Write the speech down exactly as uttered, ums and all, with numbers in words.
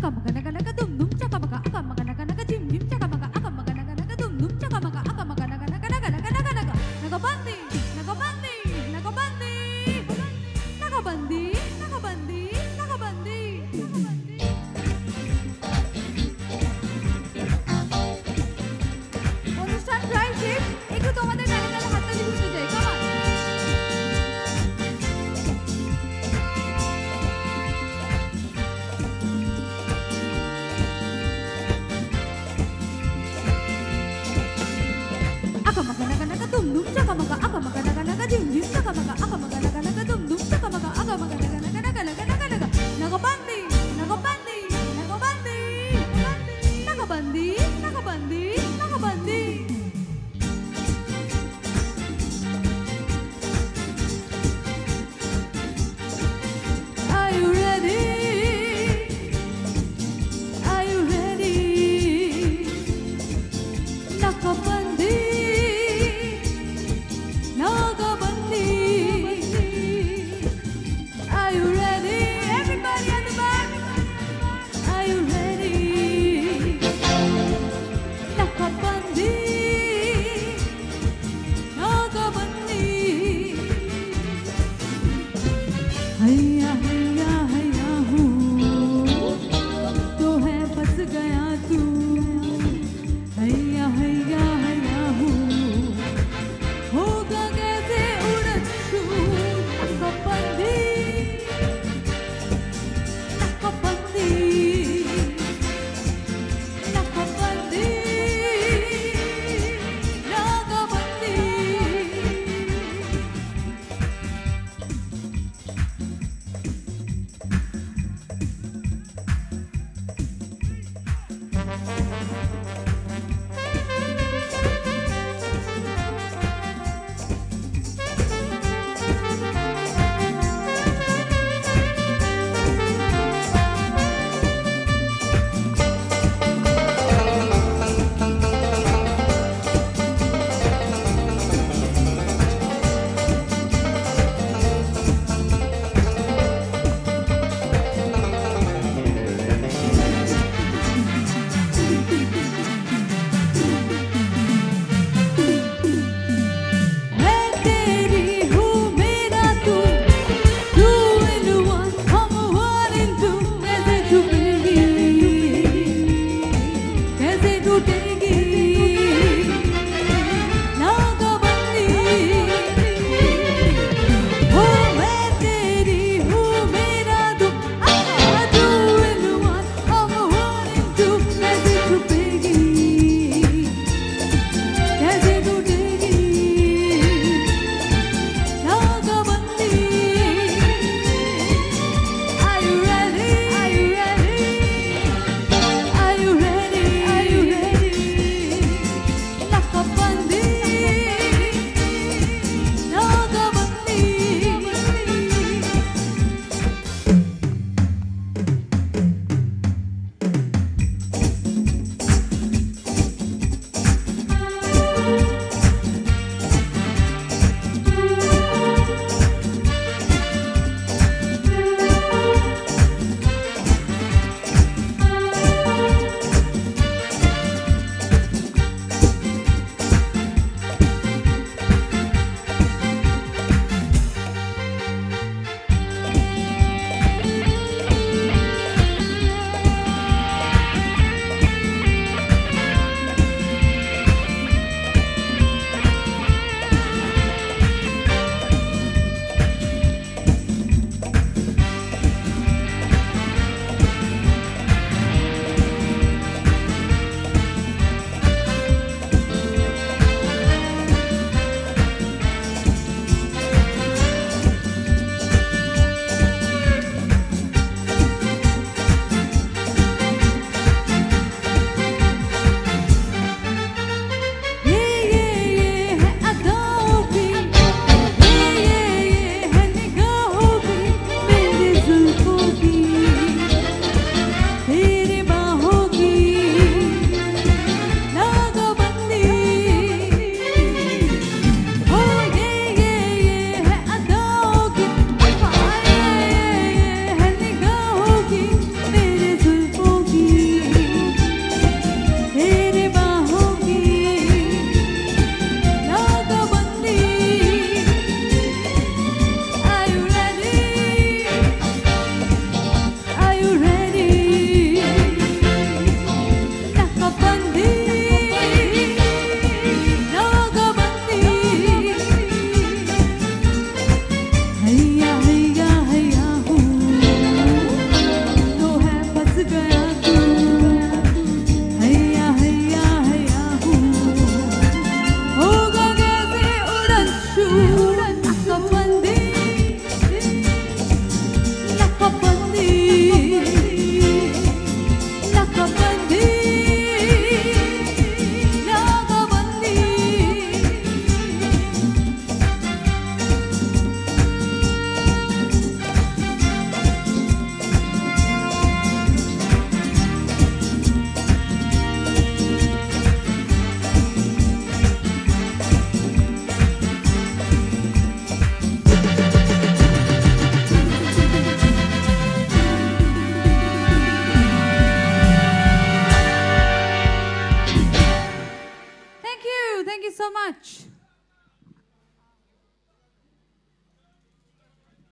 aka maka naga naga dum dum caka maka aka maka naga naga jim jim caka maka aka maka naga naga dum dum caka maka aka maka naga naga naga naga naga naga naga bandi naga bandi naga bandi naga bandi naga bandi naga bandi অনুষ্ঠান drive ship একটু তোমাদের গানে গানে হাততালি দিতে চাই কামান aka maka naga naga dum dum caka maka aka maka naga naga jim jim caka maka aka maka naga naga dum dum caka maka aka maka naga naga naga naga naga naga naga bandi naga bandi naga bandi naga bandi naga bandi naga bandi Are you ready? Are you ready? Nakabandi Nagabandi so much.